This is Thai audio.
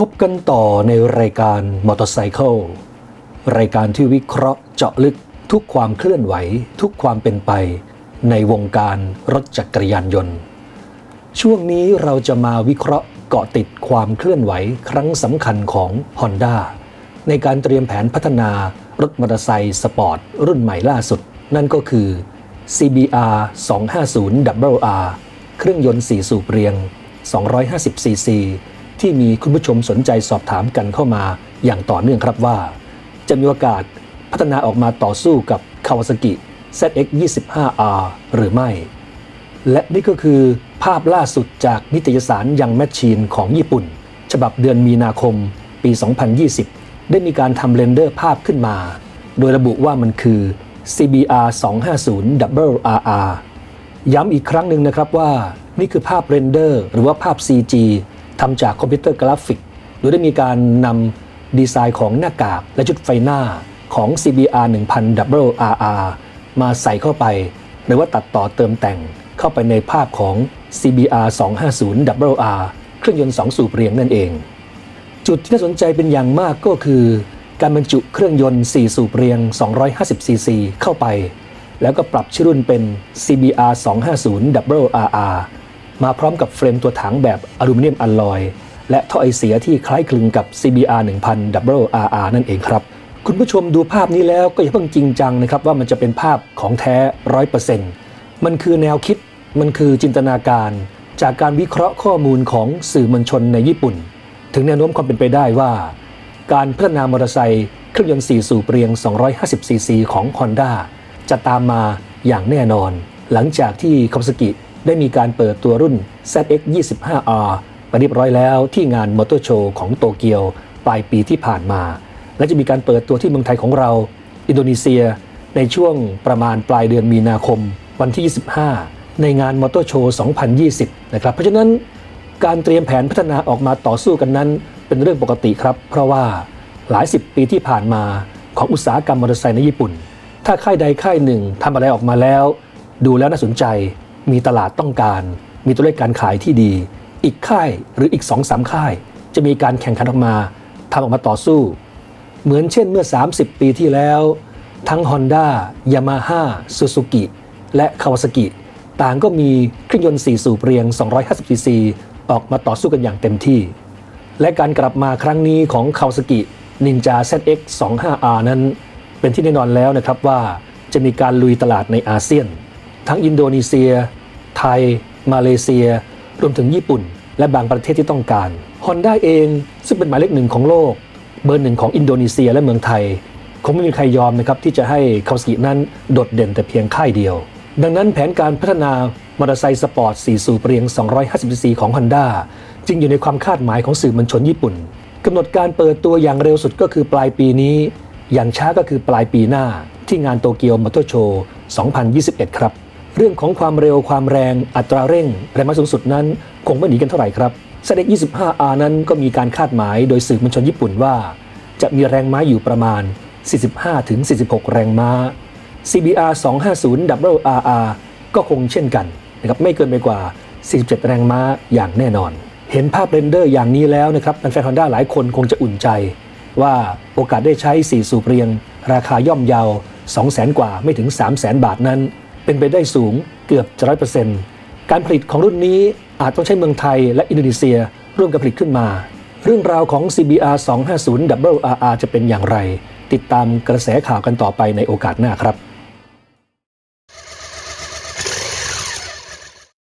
บกันต่อในรายการมอเตอร์ไซค์รายการที่วิเคราะห์เจาะลึกทุกความเคลื่อนไหวทุกความเป็นไปในวงการรถจักรยานยนต์ช่วงนี้เราจะมาวิเคราะห์เกาะติดความเคลื่อนไหวครั้งสำคัญของ Honda ในการเตรียมแผนพัฒนารถมอเตอร์ไซค์สปอร์ตรุ่นใหม่ล่าสุดนั่นก็คือ CBR 250RR เครื่องยนต์4สูบเรียง 250cc ที่มีคุณผู้ชมสนใจสอบถามกันเข้ามาอย่างต่อเนื่องครับว่าจะมีโอกาสพัฒนาออกมาต่อสู้กับ Kawasaki ZX25R หรือไม่และนี่ก็คือภาพล่าสุดจากนิตยสารยังแมชชีนของญี่ปุ่นฉบับเดือนมีนาคมปี 2020 ได้มีการทำเรนเดอร์ภาพขึ้นมาโดยระบุว่ามันคือ CBR 250RR ย้ำอีกครั้งหนึ่งนะครับว่านี่คือภาพเรนเดอร์หรือว่าภาพ CG ทำจากคอมพิวเตอร์กราฟิกโดยได้มีการนำดีไซน์ของหน้ากากและชุดไฟหน้าของ CBR 1000RR มาใส่เข้าไปหรือว่าตัดต่อเติมแต่งเข้าไปในภาพของ CBR 250RR เครื่องยนต์2สูบเรียงนั่นเองจุดที่น่าสนใจเป็นอย่างมากก็คือการบรรจุเครื่องยนต์4สูบเรียง 250cc เข้าไปแล้วก็ปรับชื่อรุ่นเป็น CBR 250RR มาพร้อมกับเฟรมตัวถังแบบอลูมิเนียมอลลอยและท่อไอเสียที่คล้ายคลึงกับ CBR 1000RR นั่นเองครับคุณผู้ชมดูภาพนี้แล้วก็อย่าเพิ่งจริงจังนะครับว่ามันจะเป็นภาพของแท้ 100% มันคือแนวคิดมันคือจินตนาการจากการวิเคราะห์ข้อมูลของสื่อมวลชนในญี่ปุ่นถึงแนวโน้มความเป็นไปได้ว่าการพัฒนามอเตอร์ไซค์เครื่องยนต์4สูบเรียง 250cc ของ Honda จะตามมาอย่างแน่นอนหลังจากที่ Kawasaki ได้มีการเปิดตัวรุ่น ZX25R ไปเรียบร้อยแล้วที่งานมอเตอร์โชว์ของโตเกียวปลายปีที่ผ่านมาและจะมีการเปิดตัวที่เมืองไทยของเราอินโดนีเซียในช่วงประมาณปลายเดือนมีนาคมวันที่25ในงานมอเตอร์โชว์ 2020 นะครับเพราะฉะนั้นการเตรียมแผนพัฒนาออกมาต่อสู้กันนั้นเป็นเรื่องปกติครับเพราะว่าหลาย10ปีที่ผ่านมาของอุตสาหกรรมมอเตอร์ไซค์ในญี่ปุ่นถ้าค่ายใดค่ายหนึ่งทำอะไรออกมาแล้วดูแล้วน่าสนใจมีตลาดต้องการมีตัวเลขการขายที่ดีอีกค่ายหรืออีก 2-3 ค่ายจะมีการแข่งขันออกมาทำออกมาต่อสู้เหมือนเช่นเมื่อ30ปีที่แล้วทั้ง Honda Yamaha Suzuki และ Kawasaki ต่างก็มีเครื่องยนต์4สูบเรียง 250cc ออกมาต่อสู้กันอย่างเต็มที่และการกลับมาครั้งนี้ของ Kawasaki Ninja ZX25R นั้นเป็นที่แน่นอนแล้วนะครับว่าจะมีการลุยตลาดในอาเซียนทั้งอินโดนีเซียไทยมาเลเซียรวมถึงญี่ปุ่นและบางประเทศที่ต้องการ Honda เองซึ่งเป็นหมายเลขหนึ่งของโลกเบอร์หนึ่งของอินโดนีเซียและเมืองไทยคงไม่มีใครยอมนะครับที่จะให้ Kawasaki นั้นโดดเด่นแต่เพียงค่ายเดียวดังนั้นแผนการพัฒนามอเตอร์ไซค์สปอร์ต4สูบเรียง 250cc ของ Honda จึงอยู่ในความคาดหมายของสื่อมวลชนญี่ปุ่นกำหนดการเปิดตัวอย่างเร็วสุดก็คือปลายปีนี้อย่างช้าก็คือปลายปีหน้าที่งานโตเกียวมอเตอร์โชว์ 2021 ครับเรื่องของความเร็วความแรงอัตราเร่งแรงม้าสูงสุดนั้นคงไม่หนีกันเท่าไหร่ครับ ZX25R นั้นก็มีการคาดหมายโดยสื่อมวลชนญี่ปุ่นว่าจะมีแรงม้าอยู่ประมาณ 45-46 แรงม้า CBR 250RR ก็คงเช่นกันนะครับไม่เกินไปกว่า 47 แรงม้าอย่างแน่นอนเห็นภาพเรนเดอร์อย่างนี้แล้วนะครับแฟน Honda หลายคนคงจะอุ่นใจว่าโอกาสได้ใช้4สูบเรียงราคาย่อมเยา 200,000 กว่าไม่ถึง 300,000 บาทนั้นเป็นไปได้สูงเกือบ 100% การผลิตของรุ่นนี้อาจต้องใช้เมืองไทยและอินโดนีเซียร่วมกันผลิตขึ้นมาเรื่องราวของ CBR 250RR จะเป็นอย่างไรติดตามกระแสข่าวกันต่อไปในโอกาสหน้าครับ